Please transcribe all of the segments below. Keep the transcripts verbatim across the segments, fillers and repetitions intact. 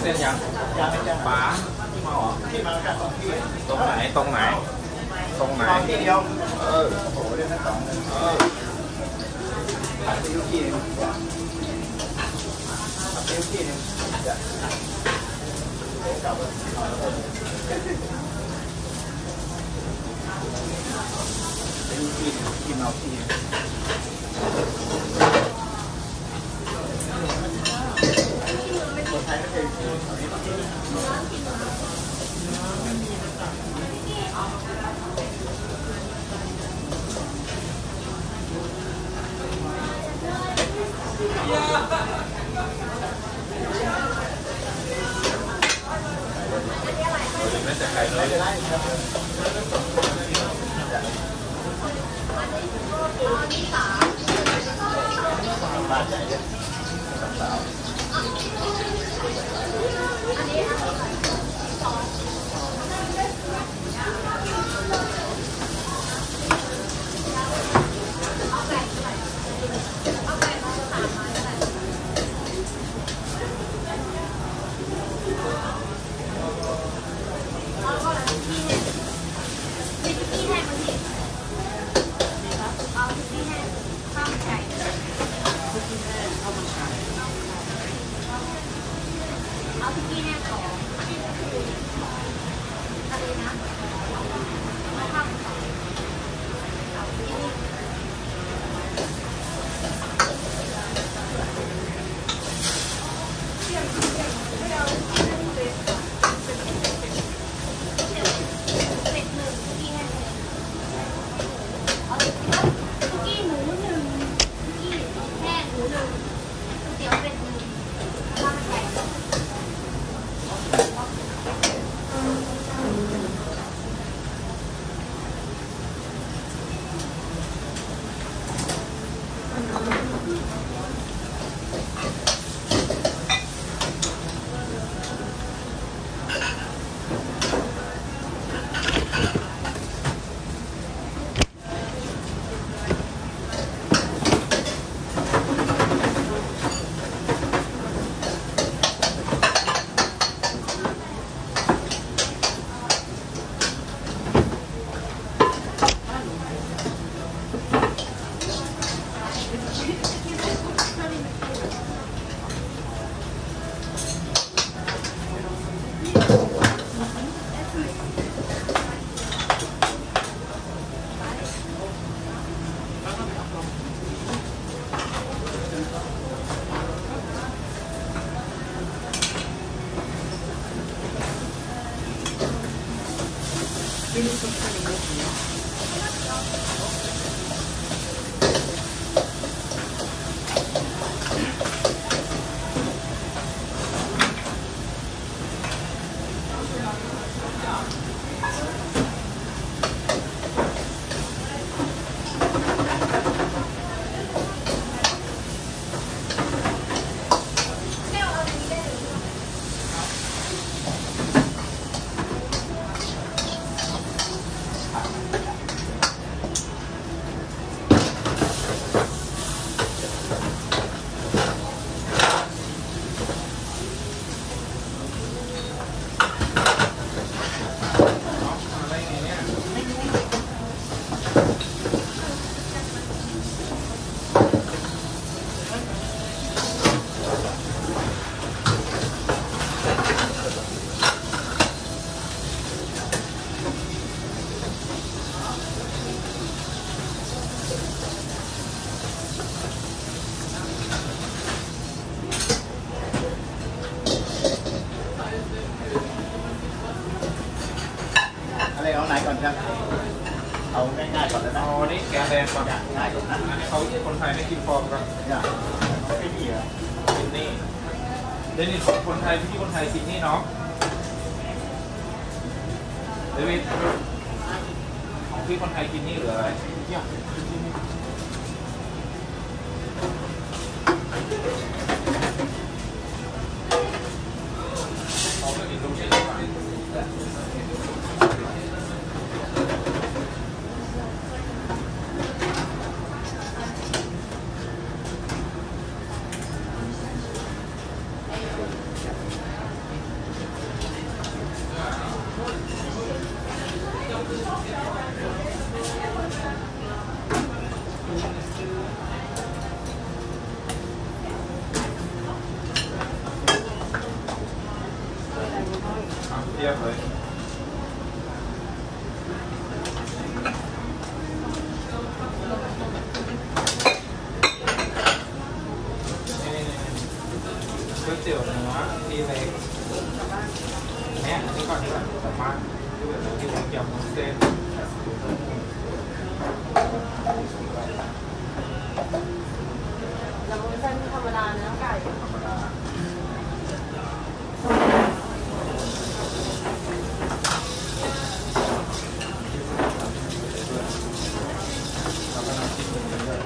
ส้นยังยังไม่ยังป๋าที่มาหรอที่มาจากตรงที่ตรงไหนตรงไหนตรงไหนที่เดียวเออโอ้โหเรื่องนั้นสองเออผัดซีอิ๊วขี้ผัดซีอิ๊วขี้เนี่ยจะกลับซีอิ๊วขี้กินเอาขี้คนไทยไม่เคยกินแบบนี้ไม่แต่ใครเลยบ้านใหญ่เลยสาวเอาไหนก่อนครับเอาง่ายๆก่อนเลยนะอ๋อนี่แกงแดงก่อนง่ายก่อนนะอันนี้เขาคนไทยไม่กินฟอร์มครับเนี่ยไม่มีเหรอกินนี่เดนิสคนไทยพี่คนไทยกินนี่เนาะเดวิดของพี่คนไทยกินนี่หรืออะไรเนี่ยเขาไม่กินลูกชิ้นทียบเลยก๋วยเตี๋ยวเนื้อทีเล็กเนี่ยอันนี้ก่อนดีกว่าสามารถที่แบบที่เรายำมุ้นเส้นยำวุ้นเส้นธรรมดาเนื้อไก่ธรรมดาแล้วก็น้ำจิ้มเป็นเยอะ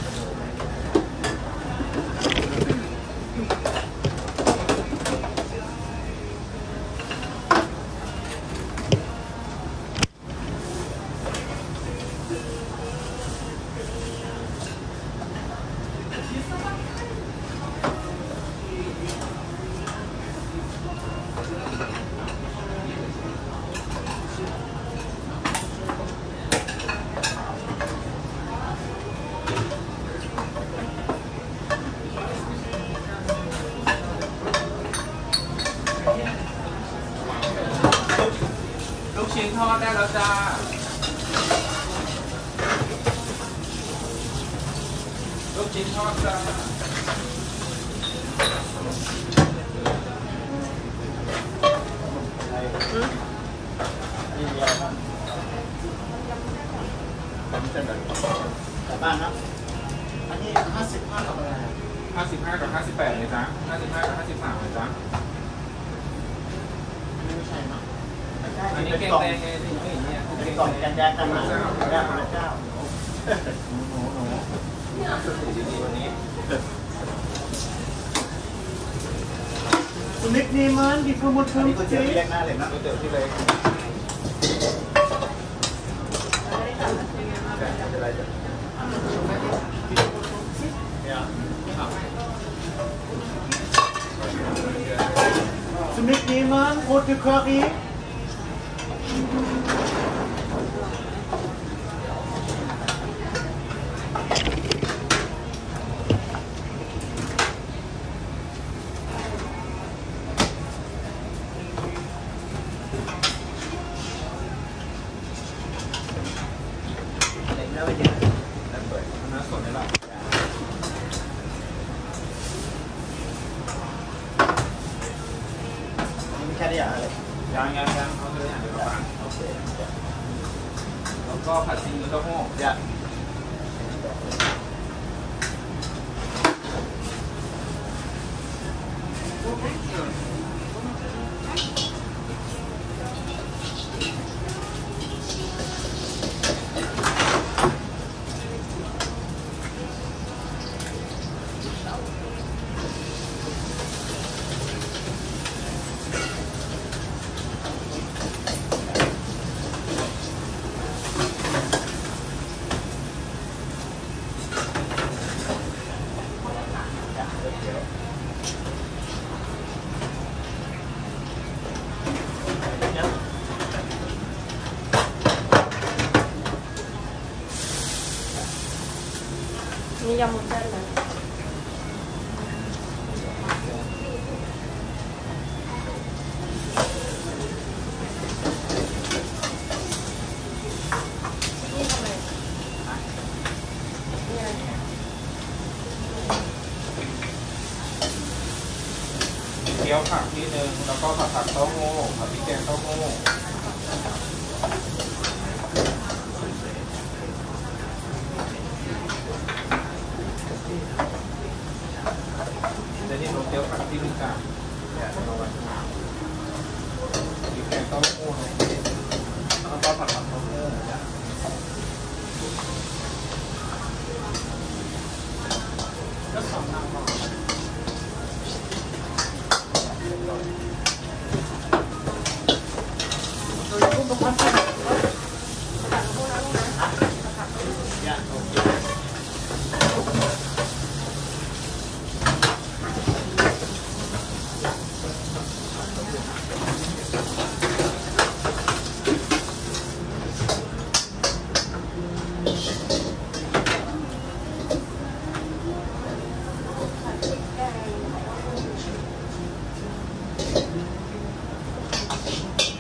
ลูกชิ้นทอดได้แล้วจ้าลูกชิ้นทอดจ้านี่มีอะไรบ้างเป็นเส้นแบบกลับบ้านนะอันนี้ห้าสิบห้ากับอะไรห้าสิบห้ากับห้าสิบแปดเลยจ้าห้าสิบห้ากับห้าสิบสามเลยจ้าไม่ใช่มั้งอันนี้แกงแดงไงนี่ไม่เนี่ยเป็นกล่องแดงๆกันมาแดงพระเจ้าหนูหนูหนูดีๆวันนี้ Nick Neyman, die อันนี้ก๋วยเตี๋ยว fünfundfünfzig. เรียกหน้าเลยนะก๋วยเตี๋ยวที่เล็กแต่ไม่เป็นไรจ้ะเนี่ย Zu Nick Neyman, rote Curry. เล็กแล้วไปเยอะแล้วเปิดน้ำสดได้ละนี่มีแค่นี้อะไรยางยางยางเอาเลยอย่างเดียวกันโอเคแล้วก็ผัดซีอิ๊วเต้าหู้เนี่ยมียำวุ้นเส้นไหมนี่ทำไมนี่อะไรเกี๊ยวผักที่หนึ่งแล้วก็ผัดผักเต้าหู้ผัดพริกแกงเต้าหู้จะนี่รสเกี๊ยวผักที่หนึ่งจ้ะเนี่ยเราไว้พริกแกงเต้าหู้แล้วก็ผัดผักเต้าหู้จ้ะก็สองน้ำพอเนี่ยโอเคเ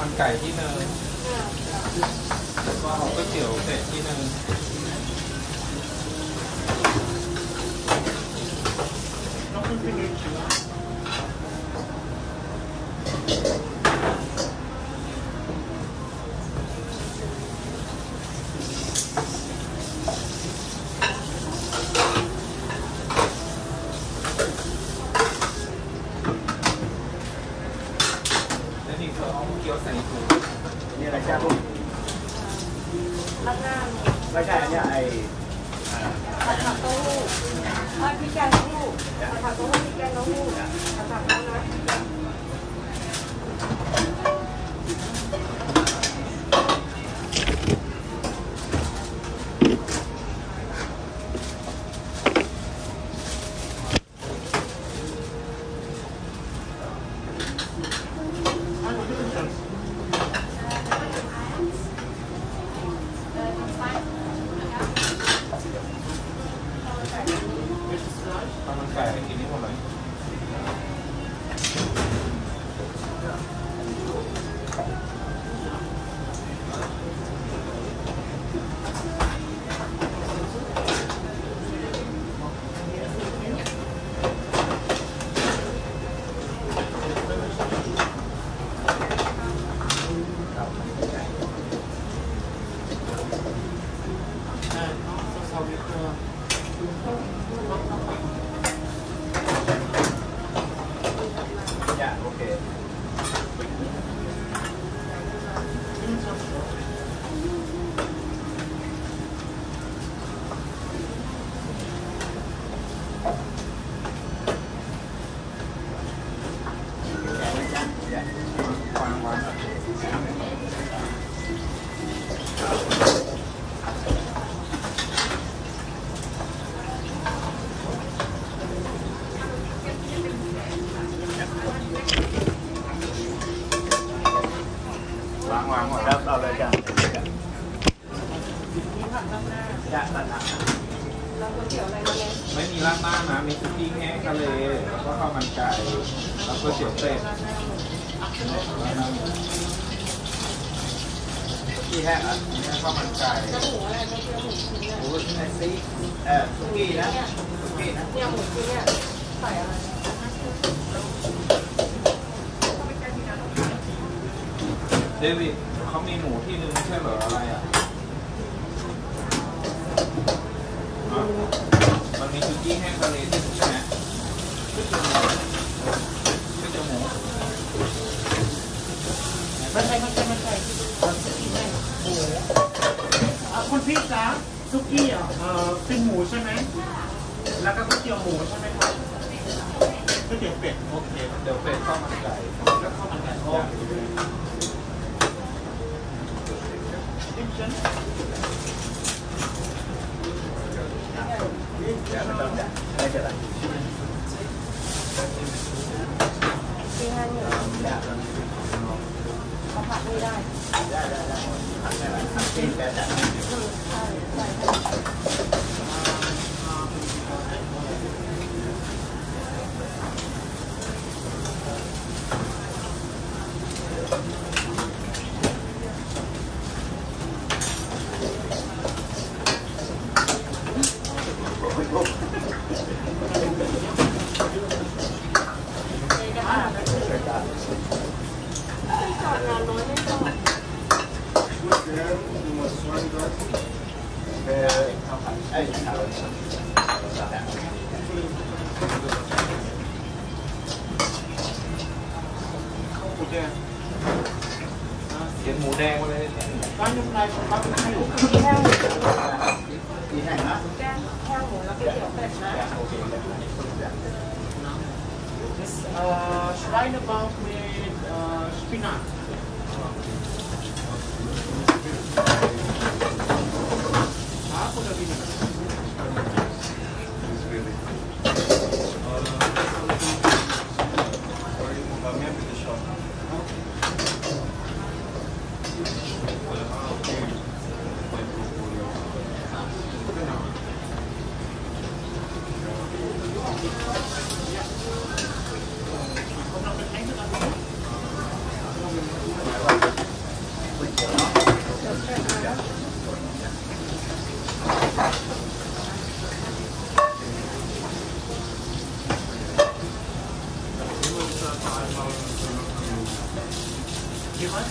มันไก่ที่เนินแล้วก็ก๋วยเตี๋ยวเป็ดที่เนิน Noch fünf Minuten. Ini อะไรแช่ปุ๊บราดหน้าไม่ใช่อันเนี้ยไอ้ผัดผักเต้าหู้ผัดพริกแกงเต้าหู้ผัดผักเต้าหู้พริกแกงเต้าหู้ผัดผักเต้าหู้ข้าวมันไก่ให้กินนี่หมดเลยเนี่ยโอเคเนี่ยวางวาง วางวางวางแล้วเอาเลยจ้ะจะตัดหนักแล้วก๋วยเตี๋ยวอะไรมาเนี่ยไม่มีราดหน้านะมีซุกี้แห้งทะเลแล้วก็ข้าวมันไก่แล้วก็เตี๋ยวเป็ดที่แห้งอ่ะนี่ข้าวมันไก่แล้วหมูอะไรก๋วยเตี๋ยวหมูชิ้นเนี่ยโอ้ยไอซีเออสุกี้นะสุกี้นะเนี่ยหมูชิ้นเนี่ยใส่อะไรเดวิดเขามีหมูที่นึงไม่ใช่เหรออะไรอ่ะอ่ะมันมีซุกี้แห้งทะเลที่นึงใช่ไหมก๋วยเตี๋ยวหมูไม่ใช่ไม่ใช่ไม่ใช่สุกี้ไม่หมูอ่ะคุณพี่จ๊ะสุกี้อ่ะเออเป็นหมูใช่ไหมแล้วก็ก๋วยเตี๋ยวหมูใช่ไหมครับก๋วยเตี๋ยวเป็ดโอเคเดี๋ยวเป็ดข้าวมันไก่แล้วข้าวมันไก่โอเคดิฉันจะไม่ต้องจะไม่จะไรชิ้นแห้งเหนียวได้เขาผัดไม่ได้ได้ได้ได้ทำได้ไหมทำกินแต่จะอืมใช่ใส่ให้ จอดงานน้อยไม่จอดเออข้าวผัดไอ้ข้าวโอเคเย็นหมูแดงมาเลยร้านยุคไทยของเขาเป็นให้หมูมีแห้งหมูที่ไหนนะแกงแห้งหมูแล้วก๋วยเตี๋ยวเป็ดนะโอเค Das äh, Schweinebauch mit äh, Spinat. Scharf oder weniger? Kommt noch Getränke dazu?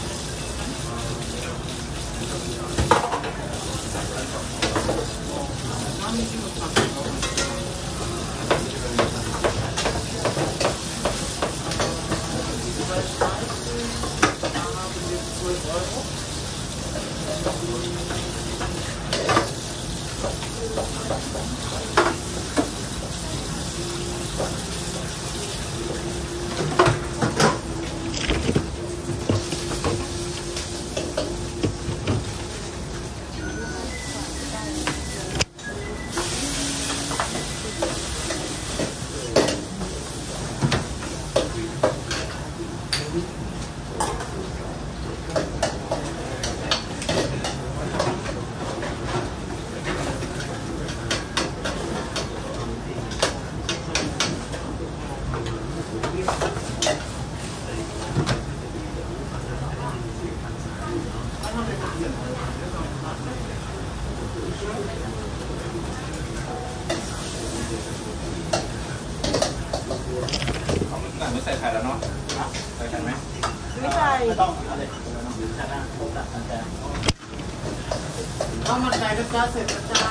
ไม่ใส่ไข่แล้วเนาะใส่ไข่ไหมไม่ใส่ไม่ต้องอะไรชนะผมตัดมันจะข้าวมันไก่นะจ๊ะเสร็จแล้วจ้า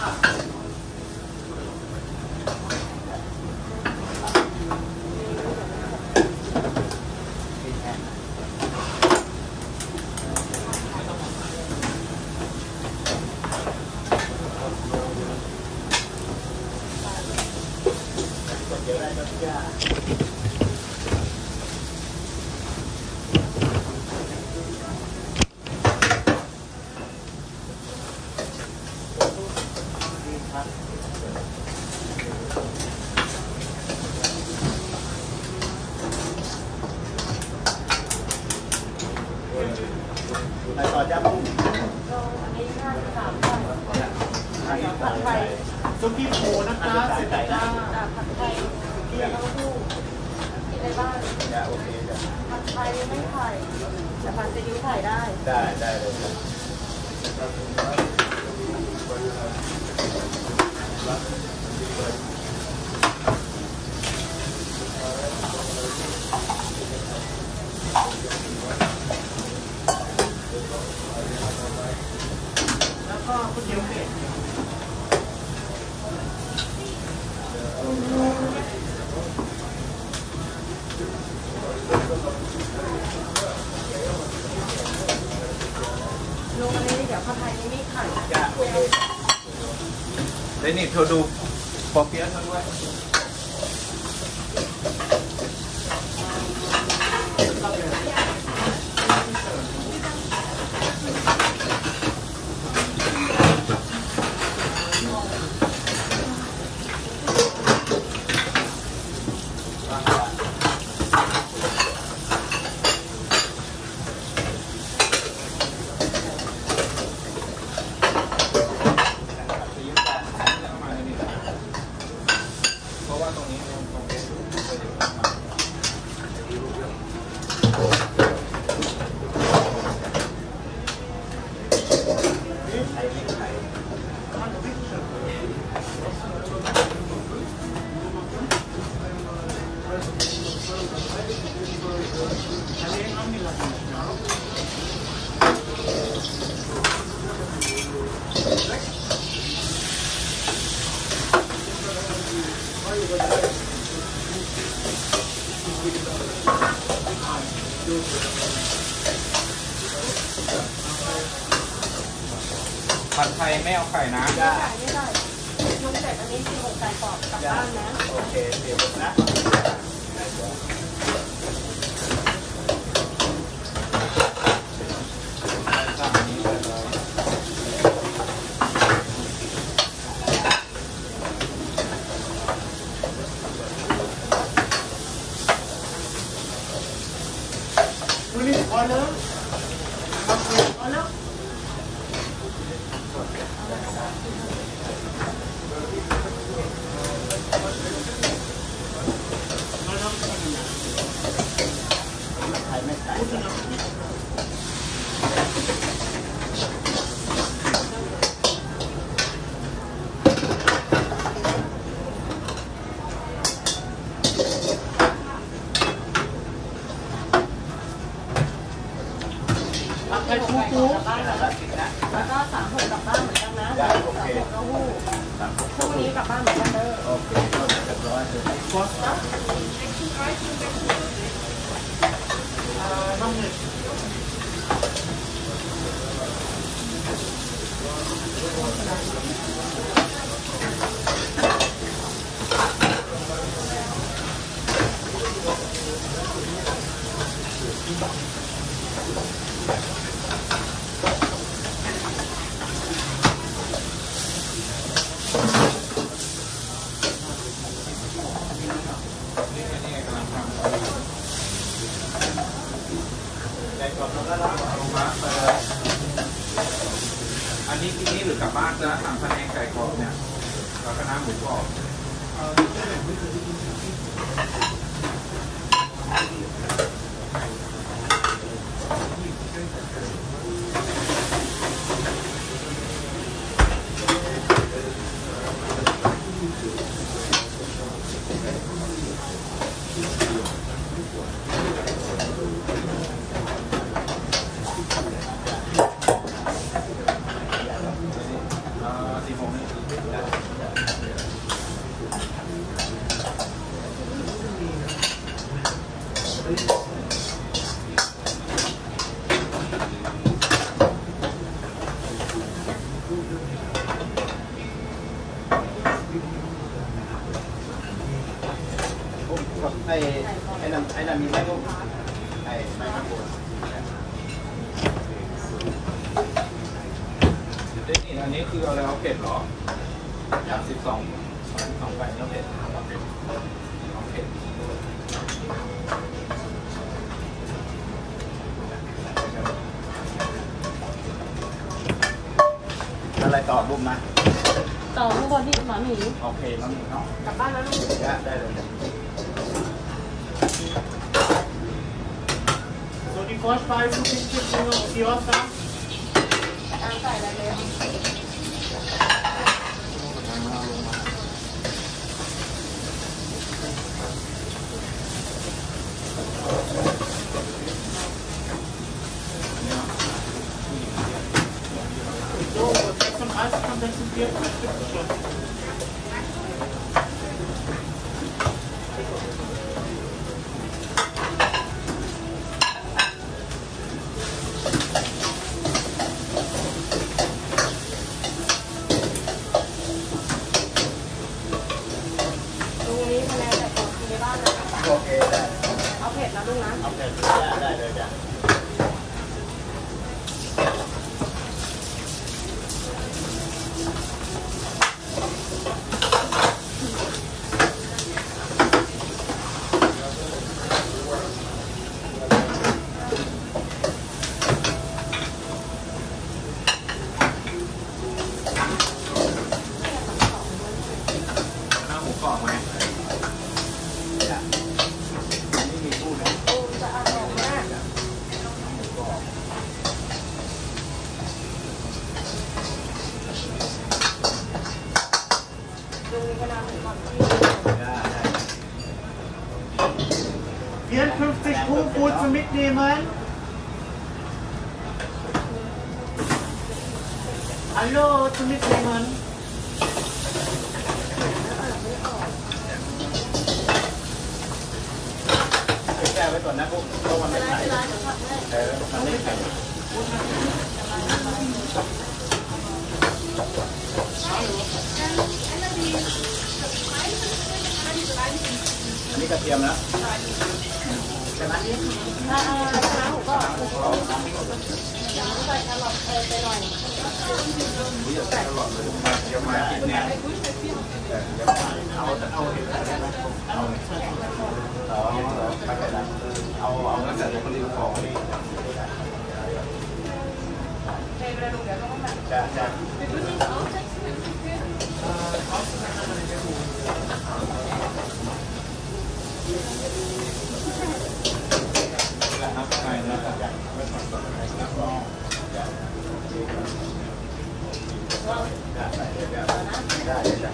เดี๋ยวได้ก็จะไปต่อจ้าปุ้งอันนี้ห้าสิบสามบาทผัดไทยซุกี้หมูนะจ๊ะเสร็จแล้วจ้าอ่าผัดไทยกินเต้าหู้กินอะไรบ้างจะโอเคจ้ะผัดไทยไม่ไข่แต่ผัดซีอิ๊วไข่ได้ได้ได้เลยครับแล้วก็ก๋วยเตี๋ยวเป็ดลงอันนี้เดี๋ยวผัดไทยนี้ไม่ไข่จ้ะโอเคเดี๋ยวนี่เธอดูปอเปี๊ยะเธอด้วย เพราะว่าตรงนี้ตรงนี้ผัดไทยไม่เอาไข่นะไม่ได้ไม่ได้ลุงเสร็จอันนี้คือหกไก่กรอบกลับบ้านนะโอเคเดี๋ยวผมนะวันนี้ออเดอร์ออเดอร์ออเดอร์ไข่ไม่ใส่ผัดไทยฟูฟูกลับบ้านแล้วแล้วก็สามหกกลับบ้านเหมือนกันนะสามหกเต้าหู้พรุ่งนี้กลับบ้านเหมือนกันเด้อโอเคก็เรียบร้อยเลยฟอสต้าน้ำเงินอันนี้ที่นี่หรือกลับบ้านจะสั่งพะแนงไก่กรอบเนี่ยแล้วก็น้ำหมูกรอบสี่โมงนี่ไอ้ไอ้นั่นไอ้นั่นมีไหมลูกไอ้ไม้มะกรูดเด็กนี่อันนี้คืออะไรเอาเผ็ดเหรอจากสิบสองสองใบแล้วเผ็ดเอาเผ็ดเอาเผ็ดอะไรต่อลูกนะต่อข้างบนที่หมาหมีโอเคน้องเนาะกลับบ้านแล้วลูกได้เลย So die first five rupees chips in your kiosk, huh? น้ำใส่อะไรเลย So, take some ice concentrate, chips schon. ตรงนี้คะแนนแต่ก่อนกินในบ้านนะโอเคได้เอาเผ็ดนะลูกนะเอาเผ็ดได้เลยจ้ะน้ำหมูกรอบไหมจ้ะนี่มีผู้นะปูจะอร่อยมากดูนี่ก็น้ำหมูก่อนที่ได้ได้ vierundfünfzig Kuhbrot zum Mitnehmen. Hallo, zum Mitnehmen. แก้ไว้ก่อนนะพวกเพราะมันไม่ร้านไข่ร้านหนูผัดให้เออมันไม่ไข่อันนี้กระเทียมนะใช่ไหมอ่าน้ำหมูก็น้ำใส่แครอทเออไปหน่อยอยากใส่ตลอดเลยเดี๋ยวมากินเนี่ยเอาเอาเห็ดอะไรนะเอาเอาไม่เป็นไรเอาเอาเอาแล้วแต่คนรีวิวของนี่เทไปเลยลูกเดี๋ยวต้องแบบจะจะน้ำไก่นะครับไม่ต้องใส่น้ำร้อนได้ได้ได้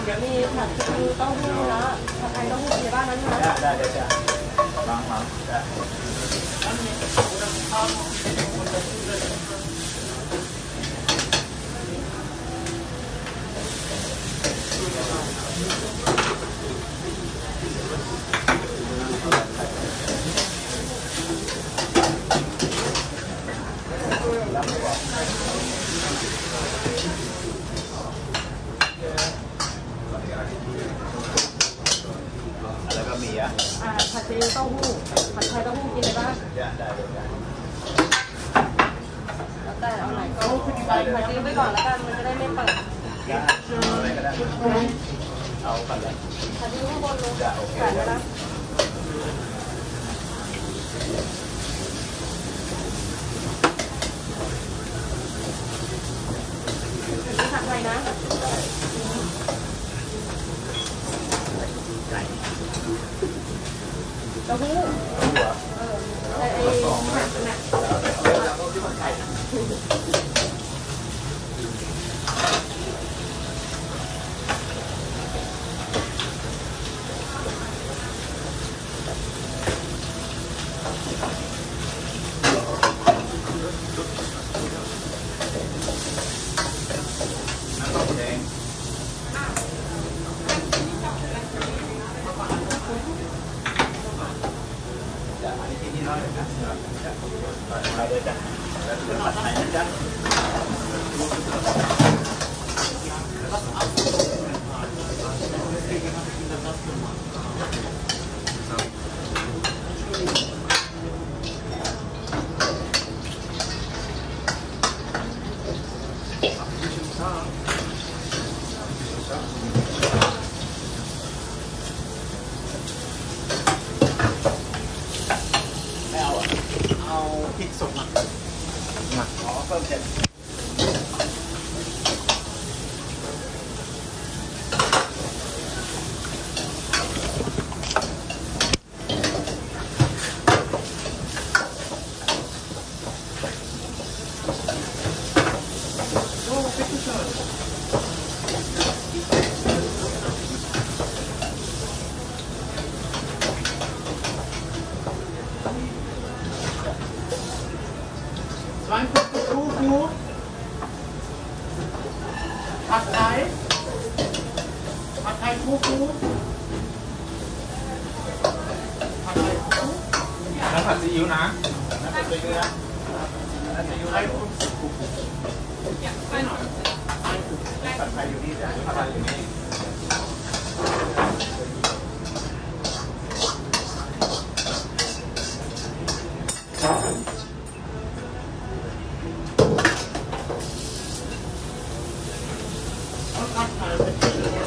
เดี๋ยวมีผัดซีอิ๊วเต้าหู้นะผัดไทยเต้าหู้ในบ้านนั้นนะได้ได้ได้วางวางได้แล้วก็มีอ่ะอ่าผัดซีอิ๊วเต้าหู้ผัดไทยเต้าหู้กินในบ้านได้ได้ได้แล้วแต่เอาไหนก็ใส่ผัดซีอิ๊วไปก่อนแล้วกันมันจะได้ไม่เปิดได้อะไรก็ได้เอากันเลยผัดซีอิ๊วข้างบนลงได้โอเคใส่ไปแล้วผัดไทยนะเต้าหู้เออไอ้ไอ้ผัดน่ะน้ำตกแดงจะอันนี้ที่นี่น้อยนะจะไปเลยจ้ะแล้วจะผัดไทยนะจ๊ะ ไม่เอาอ่ะ เอาพริกสดมามาขอเพิ่มเผ็ดร้านคุกคุกคุกผัดไทยผัดไทยคุกคุกผัดไทยคุกแล้วผัดซีอิ๊วนะนั่นเป็นตัวเนื้อนั่นเป็นยูไรคุกคุกคุกผัดไทยอยู่นี่จ้ะผัดไทยอยู่นี่ผัดไทยเป็นที่เลย